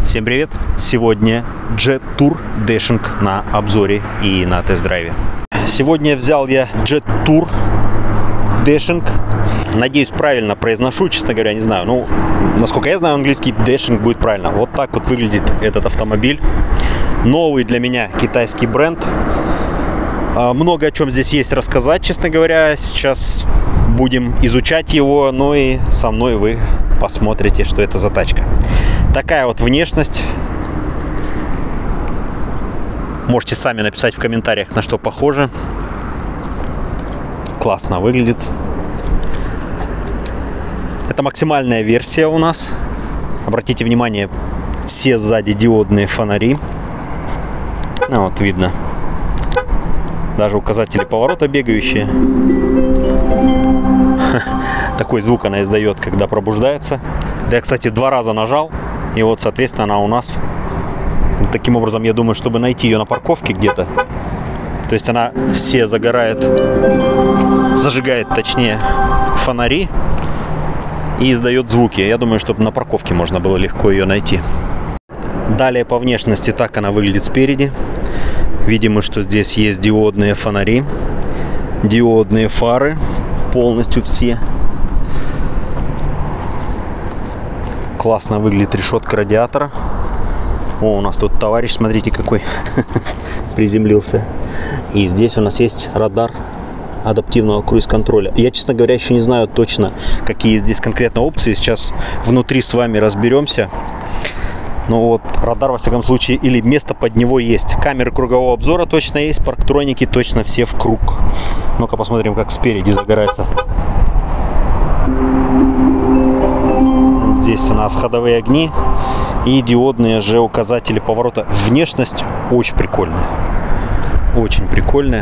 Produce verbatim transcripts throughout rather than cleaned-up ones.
Всем привет! Сегодня Jet-Tour Dashing на обзоре и на тест-драйве. Сегодня взял я Jet-Tour Dashing. Надеюсь, правильно произношу, честно говоря, не знаю. Ну, насколько я знаю, английский Dashing будет правильно. Вот так вот выглядит этот автомобиль. Новый для меня китайский бренд. Много о чем здесь есть рассказать, честно говоря. Сейчас будем изучать его, ну и со мной вы посмотрите, что это за тачка. Такая вот внешность. Можете сами написать в комментариях, на что похоже. Классно выглядит. Это максимальная версия у нас. Обратите внимание, все сзади диодные фонари. Ну, вот видно. Даже указатели поворота бегающие. Такой звук она издает, когда пробуждается. Я, кстати, два раза нажал. И вот, соответственно, она у нас. Таким образом, я думаю, чтобы найти ее на парковке где-то. То есть она все загорает, зажигает, точнее, фонари и издает звуки. Я думаю, чтобы на парковке можно было легко ее найти. Далее по внешности так она выглядит спереди. Видимо, что здесь есть диодные фонари, диодные фары, полностью все. Классно выглядит решетка радиатора. О, у нас тут товарищ, смотрите, какой приземлился. И здесь у нас есть радар адаптивного круиз-контроля. Я, честно говоря, еще не знаю точно, какие здесь конкретно опции. Сейчас внутри с вами разберемся. Но вот радар, во всяком случае, или место под него есть. Камеры кругового обзора точно есть, парктроники точно все в круг. Ну-ка посмотрим, как спереди загорается. Здесь у нас ходовые огни и диодные же указатели поворота. Внешность очень прикольная. Очень прикольная.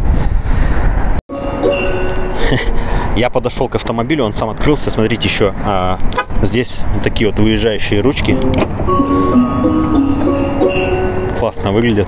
Я подошел к автомобилю, он сам открылся. Смотрите, еще а, здесь вот такие вот выезжающие ручки. Классно выглядят.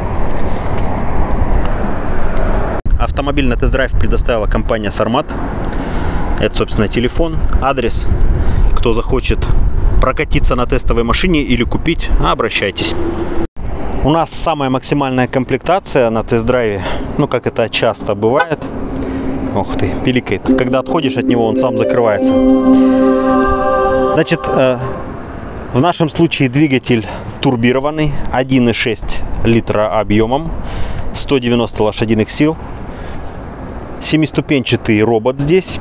Автомобиль на тест-драйв предоставила компания Sarmat. Это, собственно, телефон, адрес. Кто захочет прокатиться на тестовой машине или купить, обращайтесь. У нас самая максимальная комплектация на тест-драйве, ну, как это часто бывает. Ох ты, пиликает. Когда отходишь от него, он сам закрывается. Значит, э, в нашем случае двигатель турбированный, один и шесть литра объемом, сто девяносто лошадиных сил. Семиступенчатый робот здесь,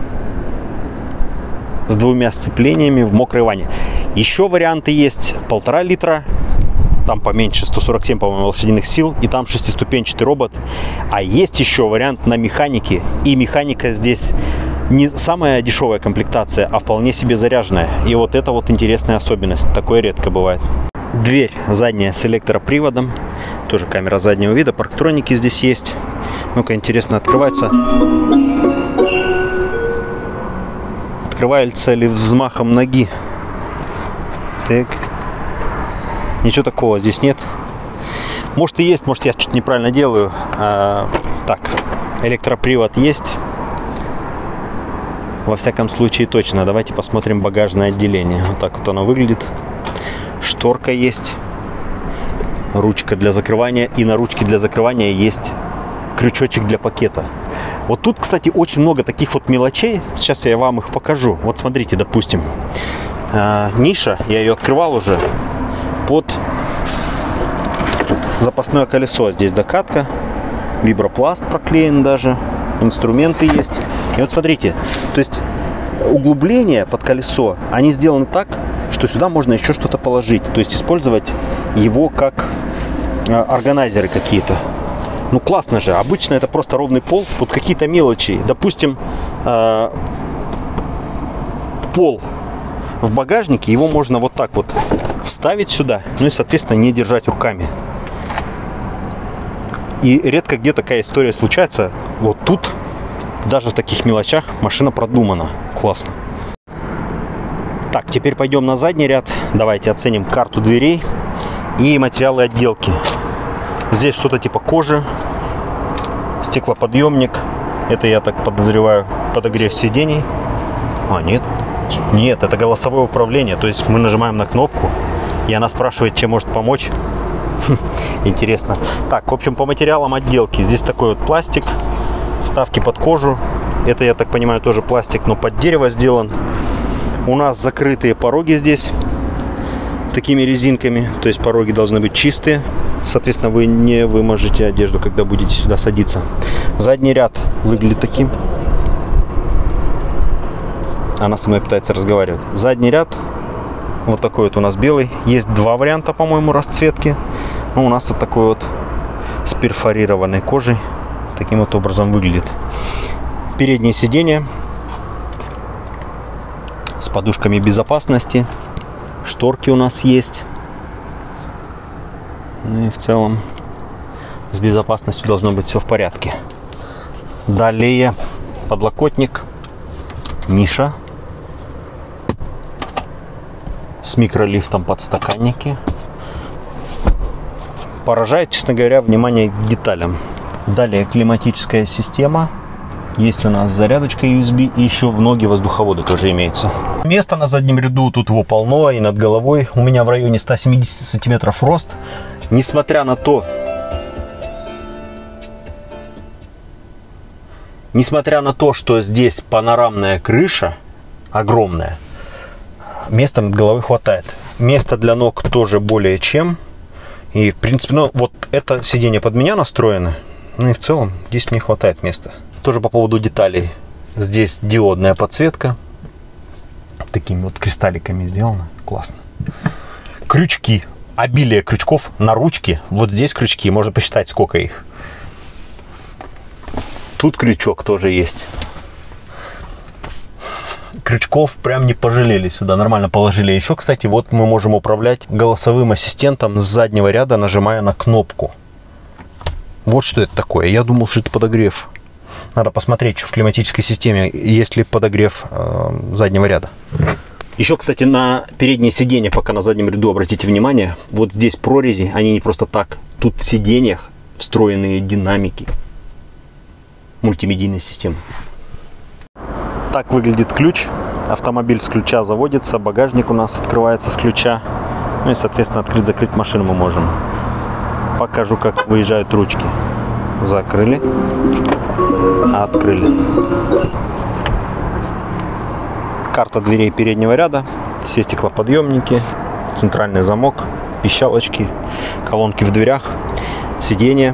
с двумя сцеплениями в мокрой ванне. Еще варианты есть полтора литра. Там поменьше, сто сорок семь, по-моему, лошадиных сил, и там шестиступенчатый робот. А есть еще вариант на механике, и механика здесь не самая дешевая комплектация, а вполне себе заряженная. И вот это вот интересная особенность, такое редко бывает. Дверь задняя с электроприводом, тоже камера заднего вида, парктроники здесь есть. Ну-ка, интересно, открывается. Открывается ли взмахом ноги? Так. Ничего такого здесь нет. Может и есть, может я что-то неправильно делаю. А, так, электропривод есть. Во всяком случае точно. Давайте посмотрим багажное отделение. Вот так вот оно выглядит. Шторка есть. Ручка для закрывания. И на ручке для закрывания есть крючочек для пакета. Вот тут, кстати, очень много таких вот мелочей. Сейчас я вам их покажу. Вот смотрите, допустим. А, ниша, я ее открывал уже. Под запасное колесо. Здесь докатка, вибропласт проклеен даже, инструменты есть. И вот смотрите, то есть углубления под колесо, они сделаны так, что сюда можно еще что-то положить. То есть использовать его как органайзеры какие-то. Ну классно же, обычно это просто ровный пол, вот какие-то мелочи. Допустим, пол в багажнике, его можно вот так вот вставить сюда, ну и, соответственно, не держать руками. И редко где такая история случается. Вот тут, даже в таких мелочах, машина продумана. Классно. Так, теперь пойдем на задний ряд. Давайте оценим карту дверей и материалы отделки. Здесь что-то типа кожи, стеклоподъемник. Это, я так подозреваю, подогрев сидений. А, нет. Нет, это голосовое управление. То есть мы нажимаем на кнопку, И она спрашивает, чем может помочь. Интересно. Так, в общем, по материалам отделки. Здесь такой вот пластик, вставки под кожу. Это, я так понимаю, тоже пластик, но под дерево сделан. У нас закрытые пороги здесь такими резинками. То есть пороги должны быть чистые. Соответственно, вы не выможете одежду, когда будете сюда садиться. Задний ряд выглядит таким. Она со мной пытается разговаривать. Задний ряд вот такой вот у нас белый. Есть два варианта, по-моему, расцветки. Но у нас вот такой вот с перфорированной кожей. Таким вот образом выглядит. Переднее сиденье с подушками безопасности. Шторки у нас есть. Ну и в целом с безопасностью должно быть все в порядке. Далее подлокотник, ниша с микролифтом подстаканники. Поражает, честно говоря, внимание к деталям. Далее климатическая система. Есть у нас зарядочка ю эс би и еще в ноги воздуховоды тоже имеются. Места на заднем ряду тут его полно, и над головой у меня в районе ста семидесяти сантиметров рост. Несмотря на то, несмотря на то, что здесь панорамная крыша огромная, места над головой хватает. Места для ног тоже более чем. И, в принципе, ну, вот это сиденье под меня настроено. Ну и в целом здесь мне хватает места. Тоже по поводу деталей. Здесь диодная подсветка. Такими вот кристалликами сделано. Классно. Крючки. Обилие крючков на ручке. Вот здесь крючки. Можно посчитать, сколько их. Тут крючок тоже есть. Крючков прям не пожалели, сюда нормально положили. Еще, кстати, вот мы можем управлять голосовым ассистентом с заднего ряда, нажимая на кнопку. Вот что это такое. Я думал, что это подогрев. Надо посмотреть, что в климатической системе, есть ли подогрев э, заднего ряда. Еще, кстати, на переднее сиденье, пока на заднем ряду, обратите внимание, вот здесь прорези, они не просто так. Тут в сиденьях встроенные динамики мультимедийной системы. Так выглядит ключ. Автомобиль с ключа заводится, багажник у нас открывается с ключа. Ну и, соответственно, открыть-закрыть машину мы можем. Покажу, как выезжают ручки. Закрыли, открыли. Карта дверей переднего ряда, все стеклоподъемники, центральный замок, пищалочки, колонки в дверях, сиденье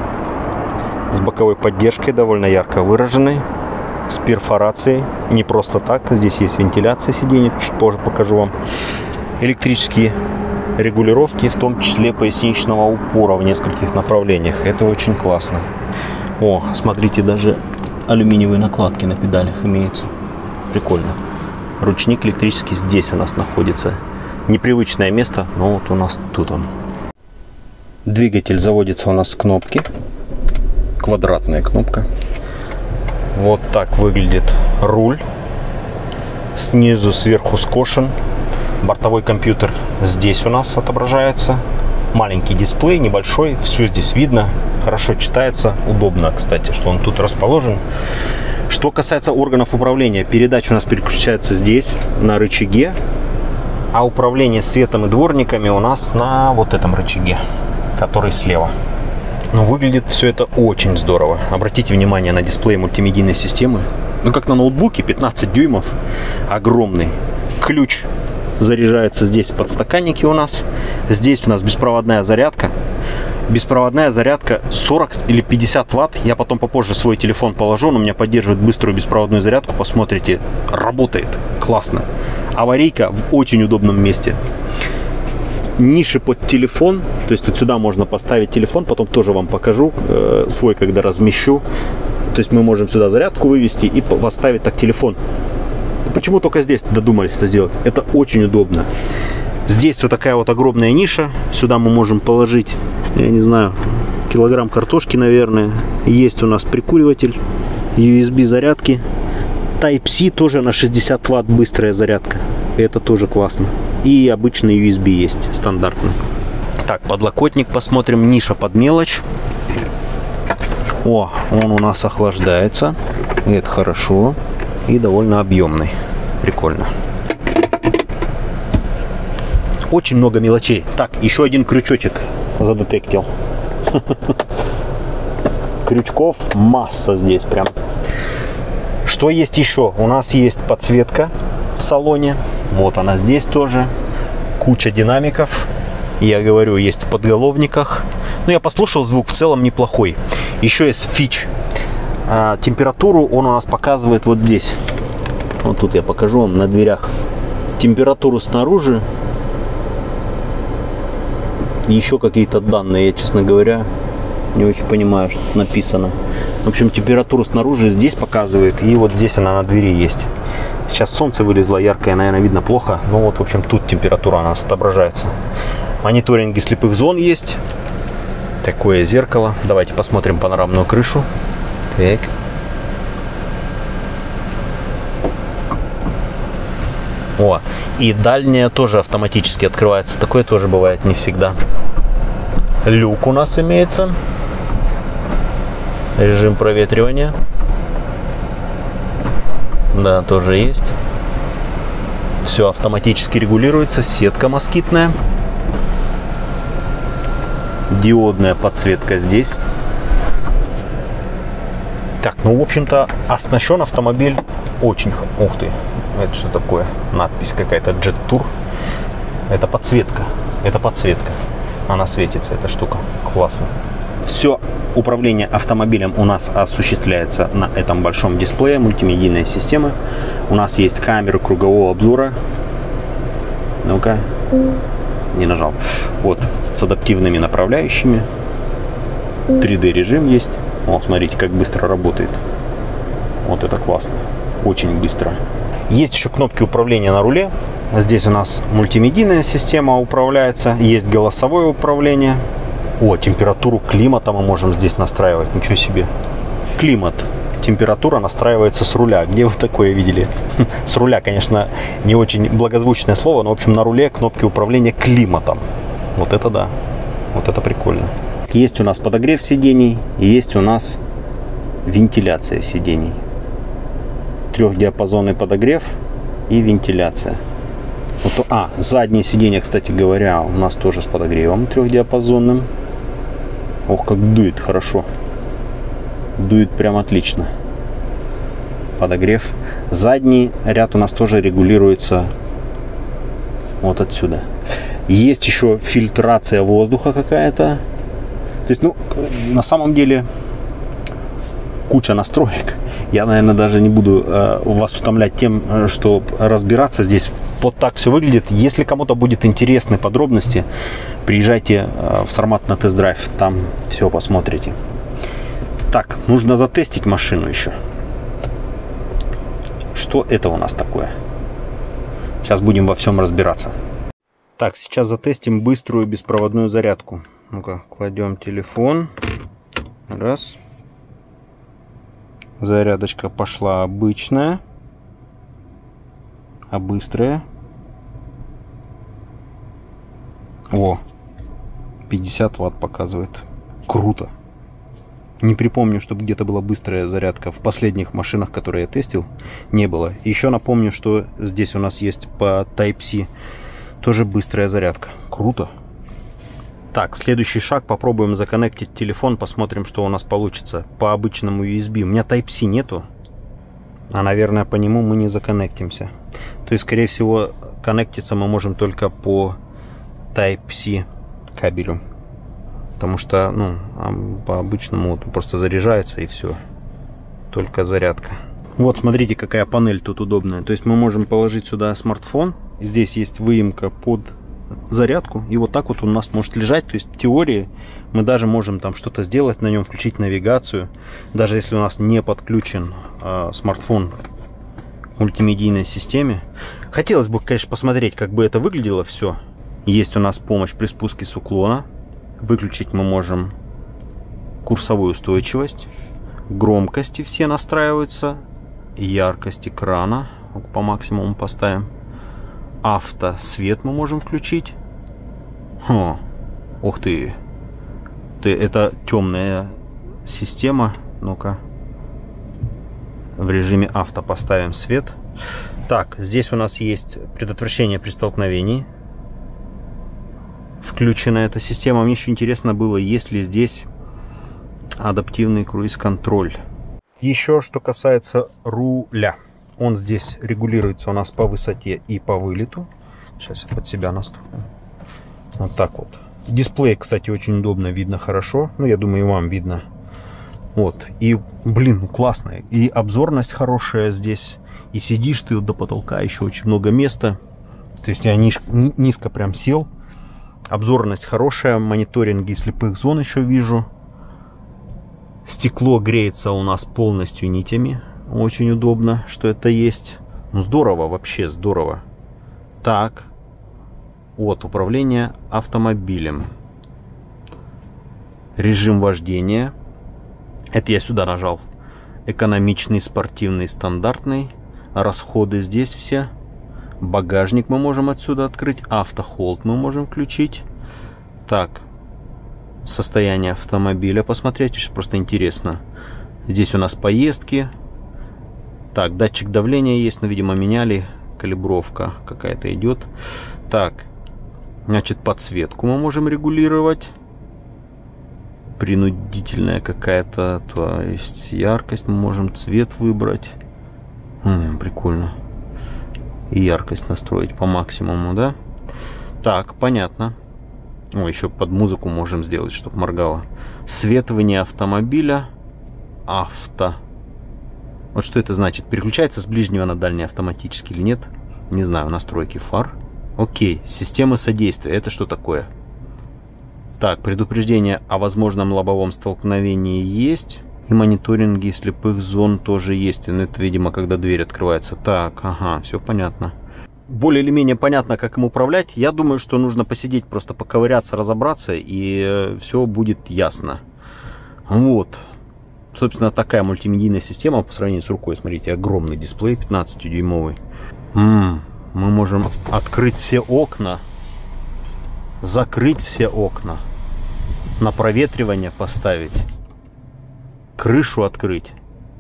с боковой поддержкой, довольно ярко выраженной, с перфорацией, не просто так, здесь есть вентиляция сидений, чуть позже покажу вам, электрические регулировки, в том числе поясничного упора в нескольких направлениях, это очень классно. О, смотрите, даже алюминиевые накладки на педалях имеются, прикольно. Ручник электрический здесь у нас находится, непривычное место, но вот у нас тут он. Двигатель заводится у нас с кнопки, квадратная кнопка. Вот так выглядит руль. Снизу, сверху скошен. Бортовой компьютер здесь у нас отображается. Маленький дисплей, небольшой. Все здесь видно. Хорошо читается. Удобно, кстати, что он тут расположен. Что касается органов управления. Передача у нас переключается здесь, на рычаге. А управление светом и дворниками у нас на вот этом рычаге, который слева. Но выглядит все это очень здорово. Обратите внимание на дисплей мультимедийной системы. Ну, как на ноутбуке, пятнадцать дюймов. Огромный. Ключ заряжается здесь в подстаканнике у нас. Здесь у нас беспроводная зарядка. Беспроводная зарядка сорок или пятьдесят ватт. Я потом попозже свой телефон положу. Он у меня поддерживает быструю беспроводную зарядку. Посмотрите, работает. Классно. Аварийка в очень удобном месте. Ниши под телефон, то есть вот сюда можно поставить телефон, потом тоже вам покажу э, свой, когда размещу. То есть мы можем сюда зарядку вывести и поставить так телефон. Почему только здесь додумались это сделать? Это очень удобно. Здесь вот такая вот огромная ниша, сюда мы можем положить, я не знаю, килограмм картошки, наверное. Есть у нас прикуриватель, ю эс би зарядки, Type-C тоже на шестьдесят ватт быстрая зарядка. Это тоже классно. И обычный ю эс би есть, стандартный. Так, подлокотник посмотрим. Ниша под мелочь. О, он у нас охлаждается. Это хорошо. И довольно объемный. Прикольно. Очень много мелочей. Так, еще один крючочек задетектил. Крючков масса здесь прям. Что есть еще? У нас есть подсветка в салоне. Вот она здесь тоже. Куча динамиков. Я говорю, есть в подголовниках. Ну, я послушал, звук в целом неплохой. Еще есть фич. А, температуру он у нас показывает вот здесь. Вот тут я покажу вам на дверях. Температуру снаружи. И еще какие-то данные, я, честно говоря, не очень понимаю, что тут написано. В общем, температуру снаружи здесь показывает. И вот здесь она на двери есть. Сейчас солнце вылезло яркое, наверное, видно плохо. Но вот, в общем, тут температура у нас отображается. Мониторинги слепых зон есть. Такое зеркало. Давайте посмотрим панорамную крышу. Так. О, и дальняя тоже автоматически открывается. Такое тоже бывает не всегда. Люк у нас имеется. Режим проветривания. Да, тоже есть. Все автоматически регулируется. Сетка москитная. Диодная подсветка здесь. Так, ну, в общем-то, оснащен автомобиль очень... Ух ты, это что такое? Надпись какая-то, Jet Tour. Это подсветка. Это подсветка. Она светится, эта штука. Классно. Все управление автомобилем у нас осуществляется на этом большом дисплее. Мультимедийная система. У нас есть камеры кругового обзора. Ну-ка. Не нажал. Вот, с адаптивными направляющими. три дэ режим есть. О, смотрите, как быстро работает. Вот это классно. Очень быстро. Есть еще кнопки управления на руле. Здесь у нас мультимедийная система управляется. Есть голосовое управление. О, температуру климата мы можем здесь настраивать. Ничего себе. Климат. Температура настраивается с руля. Где вы такое видели? С руля, конечно, не очень благозвучное слово, но, в общем, на руле кнопки управления климатом. Вот это да. Вот это прикольно. Есть у нас подогрев сидений, и есть у нас вентиляция сидений. Трехдиапазонный подогрев и вентиляция. Вот, а, заднее сиденье, кстати говоря, у нас тоже с подогревом трехдиапазонным. Ох, как дует хорошо. Дует прям отлично. Подогрев. Задний ряд у нас тоже регулируется вот отсюда. Есть еще фильтрация воздуха какая-то. То есть, ну, на самом деле, куча настроек. Я, наверное, даже не буду э, вас утомлять тем, что разбираться здесь. Вот так все выглядит. Если кому-то будет интересны подробности, приезжайте э, в Сармат на тест-драйв. Там все посмотрите. Так, нужно затестить машину еще. Что это у нас такое? Сейчас будем во всем разбираться. Так, сейчас затестим быструю беспроводную зарядку. Ну-ка, кладем телефон. Раз. Зарядочка пошла обычная. А быстрая. О, пятьдесят ватт показывает. Круто. Не припомню, чтобы где-то была быстрая зарядка. В последних машинах, которые я тестил, не было. Еще напомню, что здесь у нас есть по Type-C тоже быстрая зарядка. Круто. Так, следующий шаг. Попробуем законнектить телефон. Посмотрим, что у нас получится по обычному ю эс би. У меня Type-C нету. А, наверное, по нему мы не законнектимся. То есть, скорее всего, коннектиться мы можем только по Type-C кабелю. Потому что, ну, по обычному вот просто заряжается и все. Только зарядка. Вот, смотрите, какая панель тут удобная. То есть мы можем положить сюда смартфон. Здесь есть выемка под зарядку. И вот так вот он у нас может лежать. То есть в теории мы даже можем там что-то сделать на нем, включить навигацию. Даже если у нас не подключен э, смартфон к мультимедийной системе. Хотелось бы, конечно, посмотреть, как бы это выглядело все. Есть у нас помощь при спуске с уклона. Выключить мы можем курсовую устойчивость. Громкости все настраиваются. Яркость экрана по максимуму поставим. Автосвет мы можем включить. О, ух ты. ты. Это темная система. Ну-ка. В режиме авто поставим свет. Так, здесь у нас есть предотвращение при столкновении. включена эта система. Мне еще интересно было, есть ли здесь адаптивный круиз-контроль. Еще что касается руля. Он здесь регулируется у нас по высоте и по вылету. Сейчас я под себя настрою. Вот так вот. Дисплей, кстати, очень удобно, видно хорошо. Ну, я думаю, и вам видно. Вот. И, блин, классно. И обзорность хорошая здесь. И сидишь ты вот до потолка, еще очень много места. То есть я ниж, низко прям сел. Обзорность хорошая. Мониторинги слепых зон еще вижу. Стекло греется у нас полностью нитями. Очень удобно, что это есть. Ну, здорово, вообще здорово. Так. Вот, управление автомобилем. Режим вождения. Это я сюда нажал. Экономичный, спортивный, стандартный. Расходы здесь все. Багажник мы можем отсюда открыть. Автохолд мы можем включить. Так. Состояние автомобиля посмотреть. Просто интересно. Здесь у нас поездки. Так, датчик давления есть. Но, видимо, меняли. Калибровка какая-то идет. Так. Значит, подсветку мы можем регулировать. Принудительная какая-то. То есть яркость мы можем. Цвет выбрать. М-м, прикольно. И яркость настроить по максимуму, да? Так, понятно. О, еще под музыку можем сделать, чтобы моргало. Свет вне автомобиля. Авто. Вот что это значит? Переключается с ближнего на дальний автоматически или нет? Не знаю. Настройки фар. Окей. Система содействия. Это что такое? Так, предупреждение о возможном лобовом столкновении есть. И мониторинги слепых зон тоже есть. И это, видимо, когда дверь открывается. Так, ага, все понятно. Более или менее понятно, как им управлять. Я думаю, что нужно посидеть, просто поковыряться, разобраться, и все будет ясно. Вот. Собственно, такая мультимедийная система по сравнению с рукой. Смотрите, огромный дисплей пятнадцатидюймовый. М-м, мы можем открыть все окна, закрыть все окна, на проветривание поставить, крышу открыть.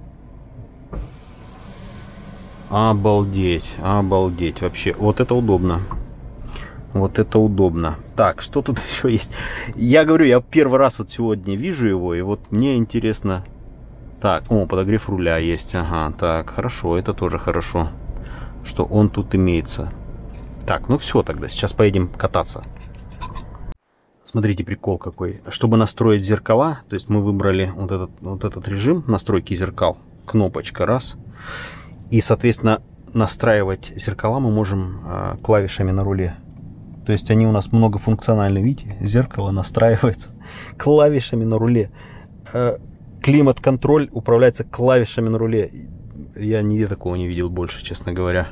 Обалдеть, обалдеть вообще. Вот это удобно. Вот это удобно. Так, что тут еще есть? Я говорю, я первый раз вот сегодня вижу его, и вот мне интересно. Так, о, подогрев руля есть. Ага, так, хорошо, это тоже хорошо, что он тут имеется. Так, ну все тогда, сейчас поедем кататься. Смотрите, прикол какой. Чтобы настроить зеркала, то есть мы выбрали вот этот, вот этот режим настройки зеркал. Кнопочка раз. И, соответственно, настраивать зеркала мы можем э, клавишами на руле. То есть они у нас многофункциональны. Видите, зеркало настраивается клавишами на руле. Э, климат-контроль управляется клавишами на руле. Я нигде такого не видел больше, честно говоря.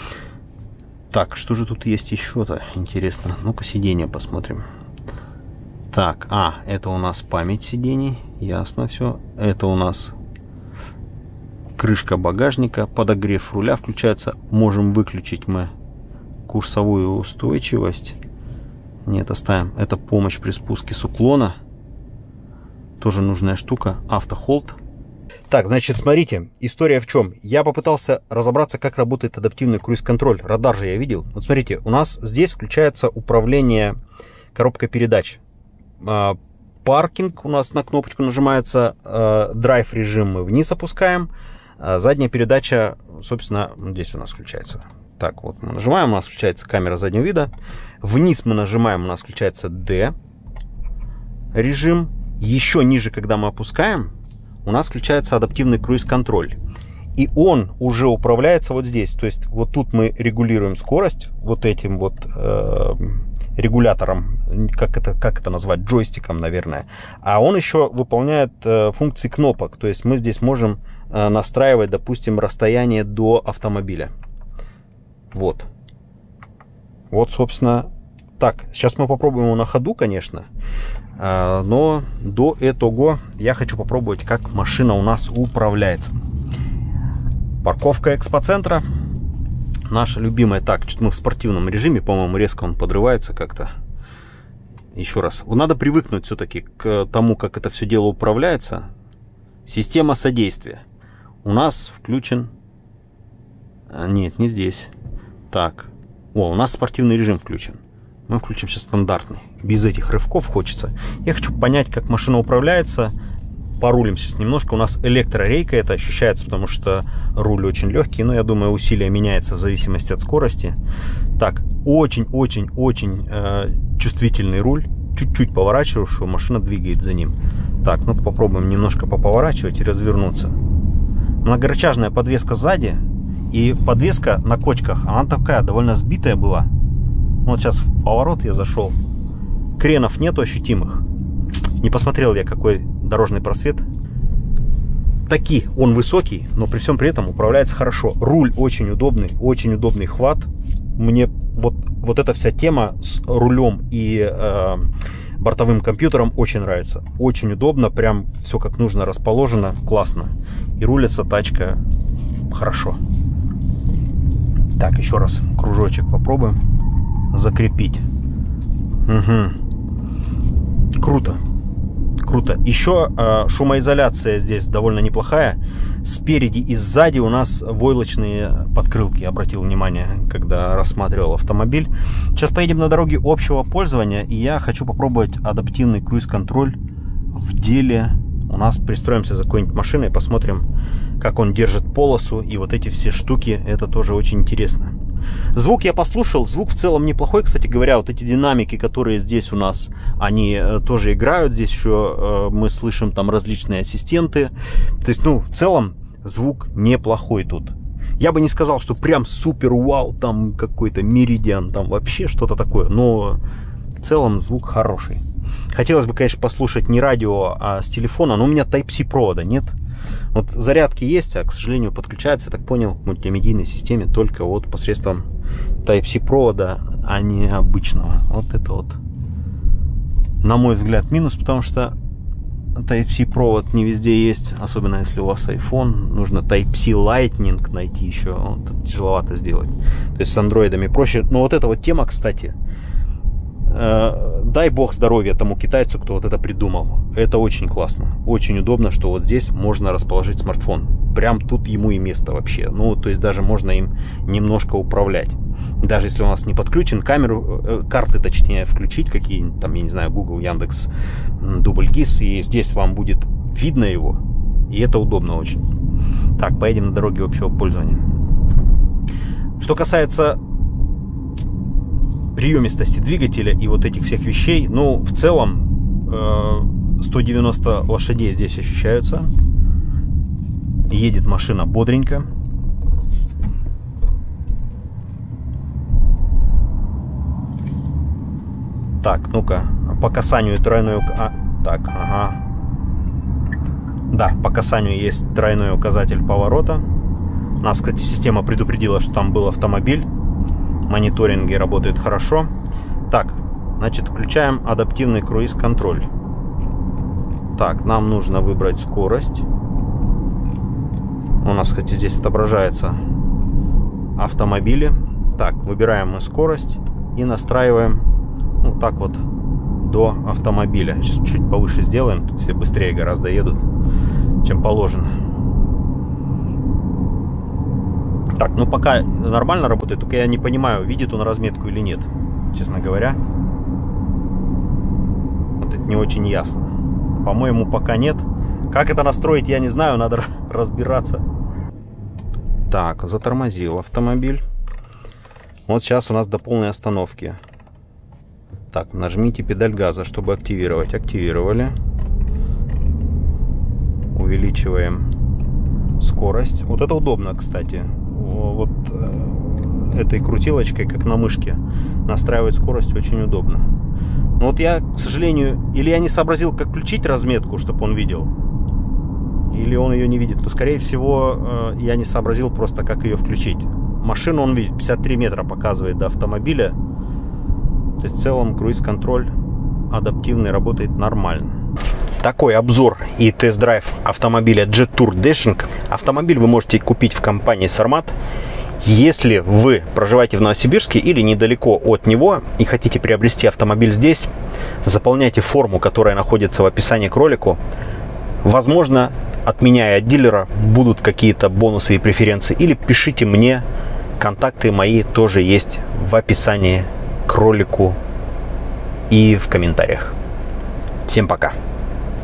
Так, что же тут есть еще-то? Интересно. Ну-ка, сиденье посмотрим. Так, а, это у нас память сидений. Ясно все. Это у нас крышка багажника, подогрев руля включается. Можем выключить мы курсовую устойчивость. Нет, оставим. Это помощь при спуске с уклона. Тоже нужная штука. Автохолд. Так, значит, смотрите, история в чем. Я попытался разобраться, как работает адаптивный круиз-контроль. Радар же я видел. Вот смотрите, у нас здесь включается управление коробкой передач. Паркинг у нас на кнопочку нажимается. Драйв режим мы вниз опускаем. Задняя передача, собственно, здесь у нас включается. Так, вот мы нажимаем, у нас включается камера заднего вида. Вниз мы нажимаем, у нас включается D режим. Еще ниже, когда мы опускаем, у нас включается адаптивный круиз-контроль. И он уже управляется вот здесь. То есть вот тут мы регулируем скорость вот этим вот э, регулятором, как это, как это назвать, джойстиком, наверное. А он еще выполняет э, функции кнопок. То есть мы здесь можем э, настраивать, допустим, расстояние до автомобиля. Вот. Вот, собственно, так. Сейчас мы попробуем его на ходу, конечно. Э, но до этого я хочу попробовать, как машина у нас управляется. Парковка экспоцентра. Наша любимая. Так, что-то мы в спортивном режиме, по-моему, резко он подрывается как-то. Еще раз. Надо привыкнуть все-таки к тому, как это все дело управляется. Система содействия. У нас включен... Нет, не здесь. Так. О, у нас спортивный режим включен. Мы включим сейчас стандартный. Без этих рывков хочется. Я хочу понять, как машина управляется. Порулим сейчас немножко. У нас электрорейка, это ощущается, потому что руль очень легкий. Но я думаю, усилие меняется в зависимости от скорости. Так, очень-очень-очень э, чувствительный руль. Чуть-чуть поворачиваешь, машина двигает за ним. Так, ну-ка попробуем немножко поповорачивать и развернуться. Многорычажная подвеска сзади. И подвеска на кочках, она такая довольно сбитая была. Вот сейчас в поворот я зашел. Кренов нету ощутимых. Не посмотрел я, какой дорожный просвет. Таки он высокий, но при всем при этом управляется хорошо. Руль очень удобный, очень удобный хват. Мне вот, вот эта вся тема с рулем и э, бортовым компьютером очень нравится. Очень удобно, прям все как нужно расположено, классно. И рулится тачка хорошо. Так, еще раз кружочек попробуем закрепить. Угу. Круто. Круто. Еще э, шумоизоляция здесь довольно неплохая. Спереди и сзади у нас войлочные подкрылки. Обратил внимание, когда рассматривал автомобиль. Сейчас поедем на дороге общего пользования. И я хочу попробовать адаптивный круиз-контроль в деле. У нас пристроимся за какой-нибудь машиной, посмотрим, как он держит полосу. И вот эти все штуки, это тоже очень интересно. Звук я послушал, звук в целом неплохой, кстати говоря, вот эти динамики, которые здесь у нас, они тоже играют, здесь еще мы слышим там различные ассистенты, то есть, ну, в целом звук неплохой тут. Я бы не сказал, что прям супер вау, там какой-то меридиан, там вообще что-то такое, но в целом звук хороший. Хотелось бы, конечно, послушать не радио, а с телефона, но у меня Type-C провода нет. Вот зарядки есть, а, к сожалению, подключается, я так понял, к мультимедийной системе только вот посредством Type-C провода, а не обычного. Вот это вот, на мой взгляд, минус, потому что Type-C провод не везде есть, особенно если у вас iPhone. Нужно Type-C Lightning найти еще, вот, это тяжеловато сделать. То есть с андроидами проще. Но вот эта вот тема, кстати, э, дай бог здоровья тому китайцу, кто вот это придумал. Это очень классно, очень удобно, что вот здесь можно расположить смартфон. Прям тут ему и место вообще. Ну, то есть даже можно им немножко управлять. Даже если у нас не подключен, камеру, э, карты, точнее, включить какие-нибудь, там, я не знаю, Google, Яндекс, Дубль ГИС, и здесь вам будет видно его. И это удобно очень. Так, поедем на дороге общего пользования. Что касается приемистости двигателя и вот этих всех вещей, ну, в целом э, сто девяносто лошадей здесь ощущаются. Едет машина бодренько. Так, ну-ка, по касанию тройной... А, так, ага. Да, по касанию есть тройной указатель поворота. Нас, кстати, система предупредила, что там был автомобиль. Мониторинги работают хорошо. Так, значит, включаем адаптивный круиз-контроль. Так, нам нужно выбрать скорость. У нас, кстати, здесь отображается автомобили. Так, выбираем мы скорость и настраиваем, ну, так вот, до автомобиля. Сейчас чуть повыше сделаем, тут все быстрее гораздо едут, чем положено. Так, ну пока нормально работает, только я не понимаю, видит он разметку или нет, честно говоря. Вот это не очень ясно. По-моему, пока нет. Как это настроить, я не знаю, надо разбираться. Так, затормозил автомобиль. Вот сейчас у нас до полной остановки. Так, нажмите педаль газа, чтобы активировать. Активировали. Увеличиваем скорость. Вот это удобно, кстати. Вот этой крутилочкой, как на мышке, настраивать скорость очень удобно. Но вот я, к сожалению, или я не сообразил, как включить разметку, чтобы он видел, или он ее не видит. Но, скорее всего, я не сообразил просто, как ее включить. Машину он видит, пятьдесят три метра показывает до автомобиля. То есть в целом круиз-контроль адаптивный, работает нормально. Такой обзор и тест-драйв автомобиля Jet-Tour Dashing. Автомобиль вы можете купить в компании Sarmat. Если вы проживаете в Новосибирске или недалеко от него и хотите приобрести автомобиль здесь, заполняйте форму, которая находится в описании к ролику. Возможно, от меня и от дилера будут какие-то бонусы и преференции. Или пишите мне, контакты мои тоже есть в описании к ролику и в комментариях. Всем пока!